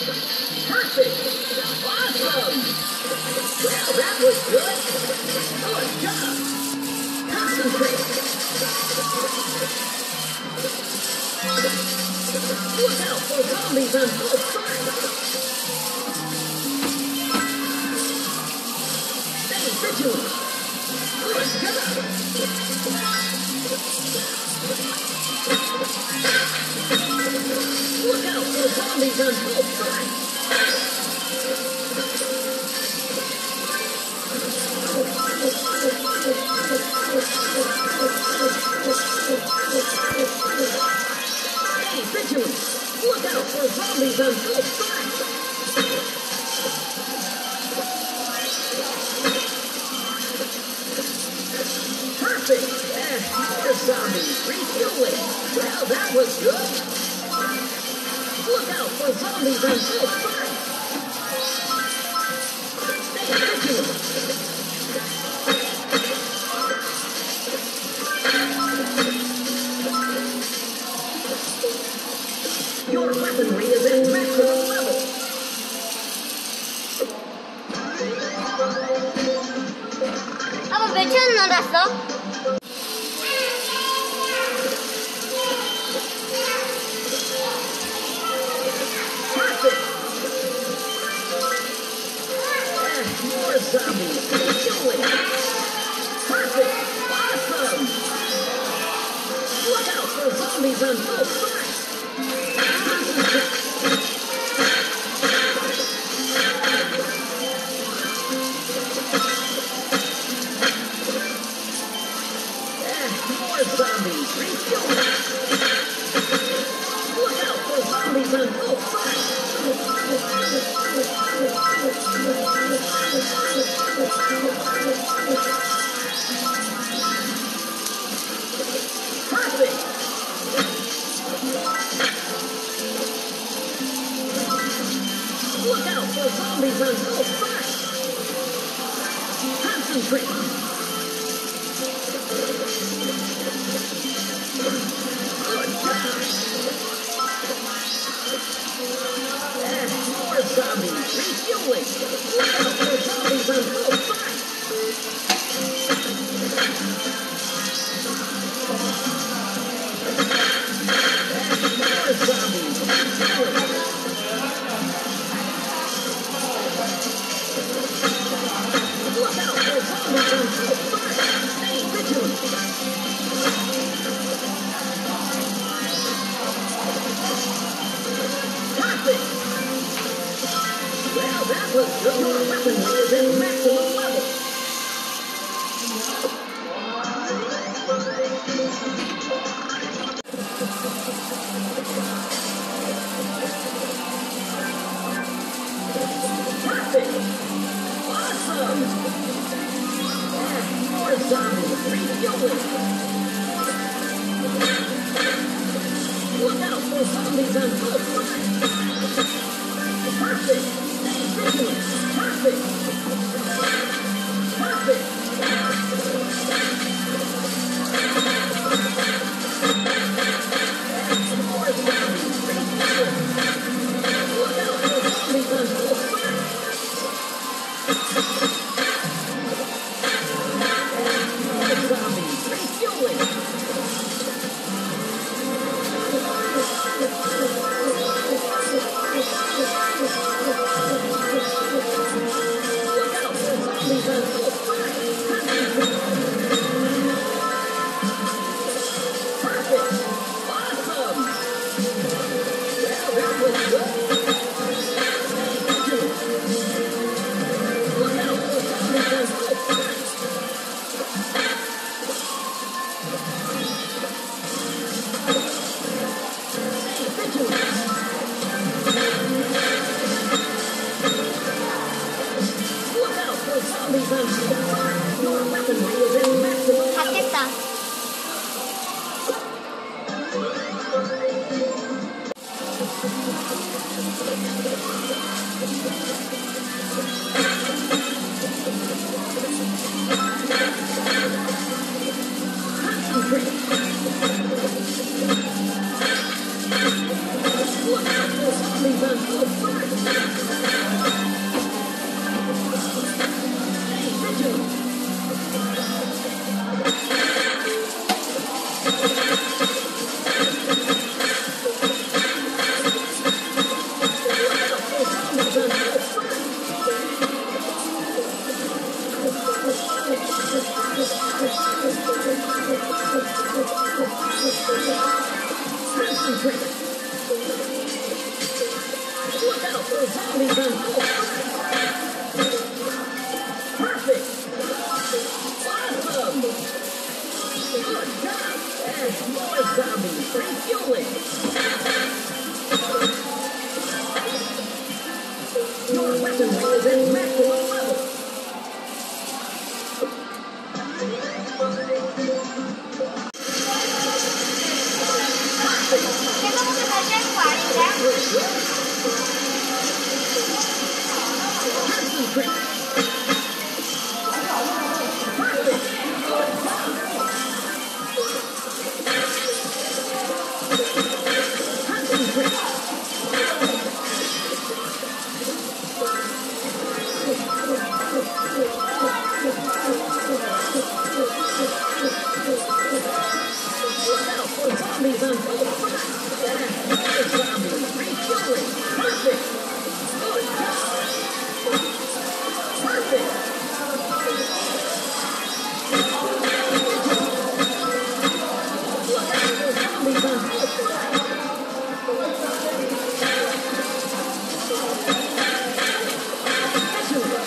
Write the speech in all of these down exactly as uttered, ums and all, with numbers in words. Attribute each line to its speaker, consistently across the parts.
Speaker 1: Perfect! Awesome! Well, that was good! Good job! Concentrate! Look out for zombies on both sides! Stay vigilant! Good job! Look out for zombies on both sides! Stay vigilant! Look out for zombies on both sides! Perfect! And more zombies refueling! Well, that was good! Look out for zombies on both sides! Stay vigilant! Your weaponry is at maximum level!
Speaker 2: 아빠 몇 천 넣었어?
Speaker 1: More zombies! Refueling! Perfect! Awesome! Look out for zombies on both sides! Concentrate! And more zombies! Refueling! Look out for zombies on both sides! Perfect! Look out for zombies on both sides! Concentrate! Good job! And more zombies refueling! Look out for zombies on both sides! And more zombies refueling! Look out for zombies on both sides! Stay vigilant! Perfect! Well, that was good. Your weaponry is at maximum level. Perfect! Awesome! And more zombies refueling! Look out for zombies on both sides! Perfect! Stay vigilant! Perfect! Perfect! And more zombies refueling! Look out for zombies on both sides! And more zombies refueling! Look out for zombies on both sides! Perfect! Awesome! Well, that was good! Stay vigilant! Look out for zombies on both sides! Stay vigilant! Look out for zombies on both sides! Your weaponry is at maximum level!
Speaker 2: 닫겠다.
Speaker 1: Concentrate! Look out for zombies on full thrust. Stay vigilant. Concentrate. Look out for zombies on full thrust. Perfect. Awesome. Good job. And more zombies refueling. Your weaponry is at maximum level. Concentrate. Perfect. Good job. Concentrate. Look out for zombies on full thrust. And more zombies refueling. Perfect. Good job. Perfect. Look out for zombies on full thrust. Vigilant.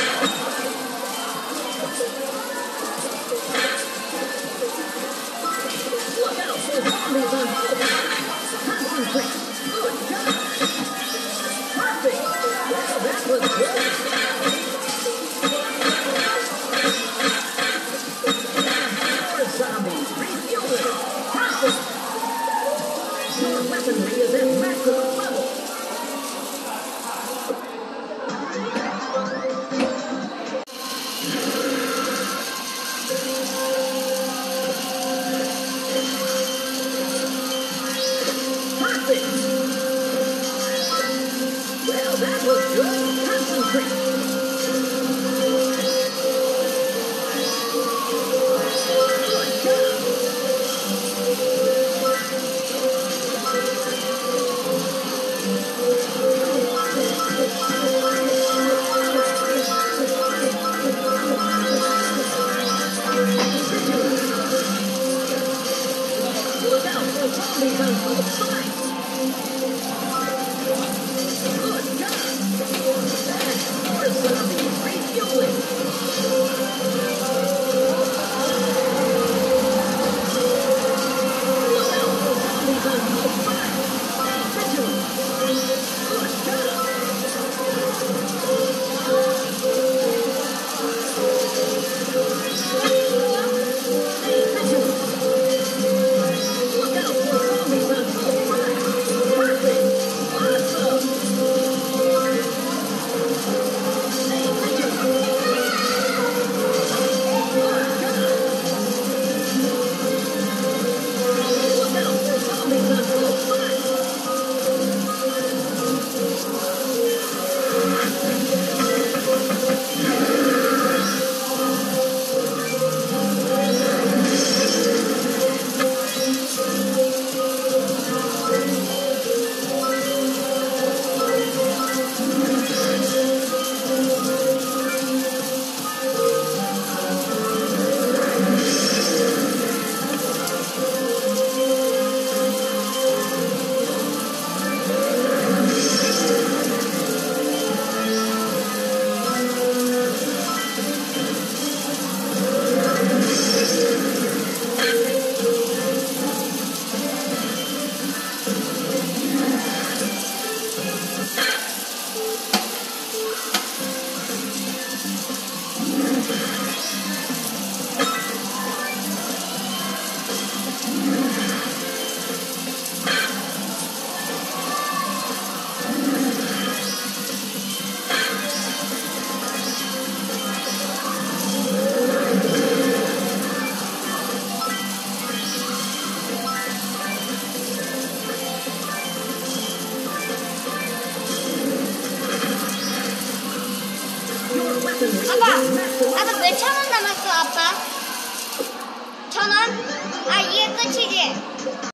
Speaker 1: Look out for zombies on full thrust. Concentrate. Good job. Perfect. Well, that was good. More zombies refueling. Perfect. Your weaponry is at maximum level. Perfect. Well, that was good. Concentrate. Good job. Look out for zombies on both sides. Good job. Masonry
Speaker 2: 아빠,
Speaker 1: against Maxwell.
Speaker 2: 아빠 몇 천 원 남았어, 아빠? 천 원? 아, 이게 끝이지?